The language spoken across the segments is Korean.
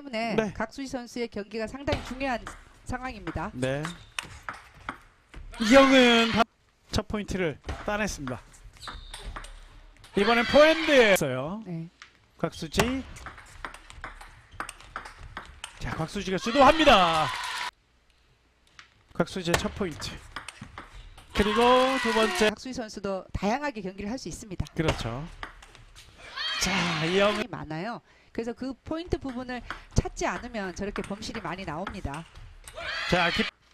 때문에 네. 각수지 선수의 경기가 상당히 중요한 상황입니다. 네. 이영은 첫 포인트를 따냈습니다. 이번엔 포핸드였어요. 네. 곽수지. 자, 곽수지가 주도합니다. 곽수지의 첫 포인트. 그리고 두 번째. 각수지 선수도 다양하게 경기를 할 수 있습니다. 그렇죠. 자, 이영은 많아요. 그래서 그 포인트 부분을 찾지 않으면 저렇게 범실이 많이 나옵니다. 자,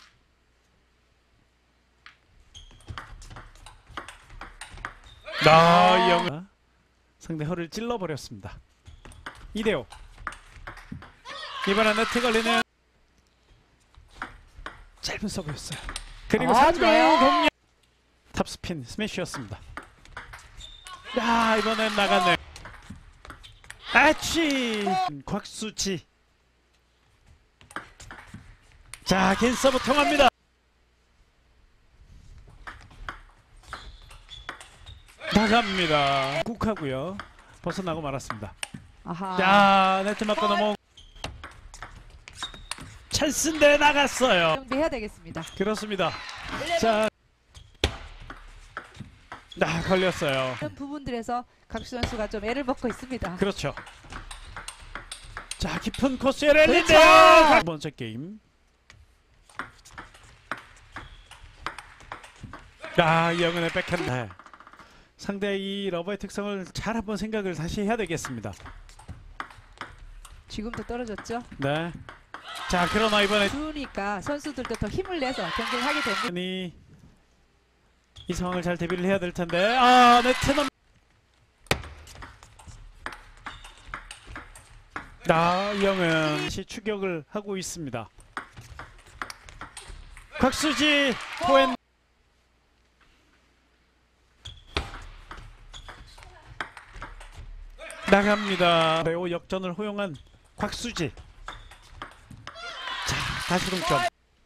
이영은 상대 허를 찔러버렸습니다. 2대5. 이번엔 네트 걸리는 짧은 서브였어요. 그리고 상대 좋아요. 공략 탑스핀 스매시였습니다. 야, 이번엔 나갔네. 아치 곽수지. 자, 긴 서브 통합니다. 나갑니다. 꾹하고요. 벗어나고 말았습니다. 아하. 자, 네트 맞고 넘어. 찬스인데 나갔어요. 정비해야 되겠습니다. 그렇습니다. 자, 걸렸어요. 이런 부분들에서 각수 선수가 좀 애를 먹고 있습니다. 그렇죠. 자, 깊은 코스에 랠리인데요. 그렇죠. 두 번째 게임. 이영은의 백핸드. 네. 상대의 이 러버의 특성을 잘 한번 생각을 다시 해야 되겠습니다. 지금도 떨어졌죠? 네. 자, 그러나 이번에 주니까 선수들도 더 힘을 내서 경기를 하게 됩니다. 이 상황을 잘 대비를 해야 될 텐데. 네트는 이영은 추격을 하고 있습니다. 곽수지 포핸드. 나갑니다. 매우 역전을 허용한 곽수지. 자, 다시 동점.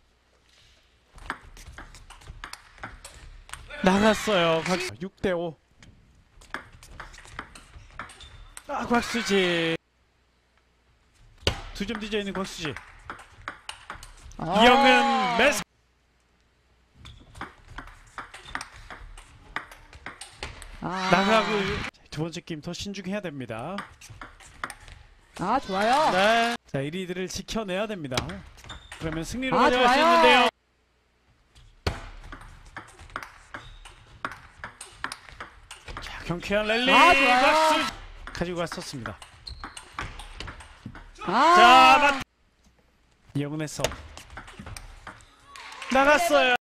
나갔어요. 6대5. 곽수지. 2점 뒤져 있는 곽수지. 이영은 매스. 나가고 두 번째 게임 더 신중해야 됩니다. 좋아요. 네. 자, 1위들을 지켜내야 됩니다. 그러면 승리로 가져갈 수 좋아요. 있는데요. 자, 경쾌한 랠리. 좋아요. 박수 가지고 갔었습니다. 자, 이영은의 서브. 나갔어요.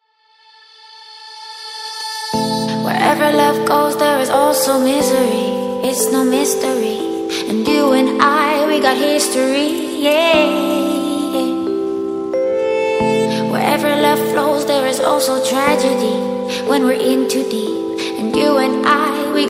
Wherever love goes, there is also misery. It's no mystery. And you and I, we got history, yeah. Wherever love flows, there is also tragedy. When we're in too deep, and you and I,